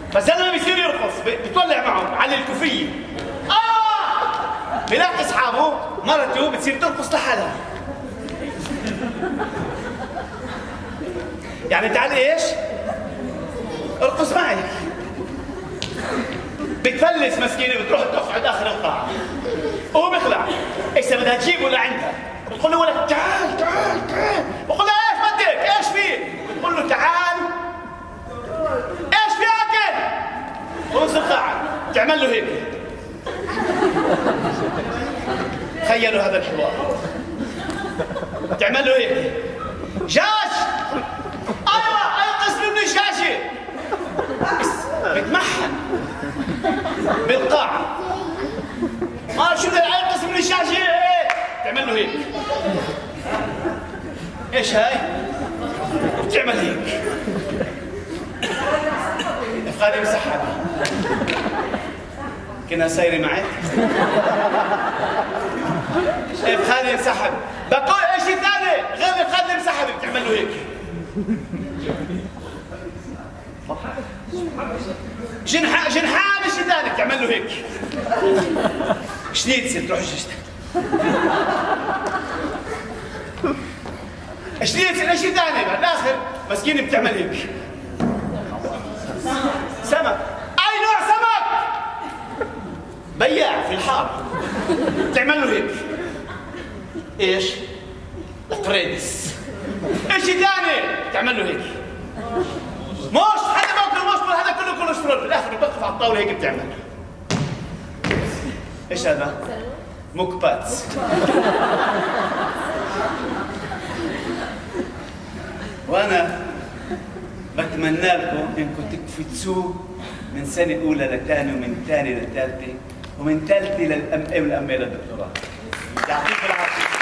فالزلمه بيصير يرقص، بتولع معهم على الكوفيه. بيلاقي اصحابه مرته بتصير ترقص لحالها. يعني تعال ايش؟ ارقص معي. بتفلس مسكينه بتروح تقعد اخر القاعه. وهو بيخلع. ايش بدها تجيبه لعندها؟ بتقول له ولك تعال تعال تعال. بقول له ايش بدك؟ ايش فيه؟ بتقول له تعال. ايش في اكل؟ ونص القاعه تعمل له هيك. تخيلوا هذا الحوار. تعمل له هيك. جاش! ايوه اي قسم من الشاشه. بتمحن بالقاعه. شو بدها اي قسم من الشاشه؟ ايه؟ تعمل له هيك. ايش هاي؟ بتعمل هيك. افخاذي مسحب. كنا سايرة معك؟ افخاذي مسحب. بقول ايش الثاني؟ غير افخاذي مسحب بتعمل له هيك. جنحان ايش الثاني؟ بتعمل له هيك. شنيتسل تروح ششتك. شنيتسل ايش الثاني؟ بالاخر مسكين بتعمل هيك. سمك. اي نوع سمك؟ بياع في الحاره. تعمل له هيك. ايش؟ قريدس. ايش ثاني؟ تعمل له هيك. موش حدا باكل موش هذا كله كوليسترول، في الاخر بتوقف على الطاوله هيك بتعمل. ايش هذا؟ مكباتس. وانا بتمنى لكم انكم تقفزوا من سنه اولى لثانيه ومن ثانيه لثالثه ومن ثالثه للام اي والام للدكتوراه. يعطيكم العافيه.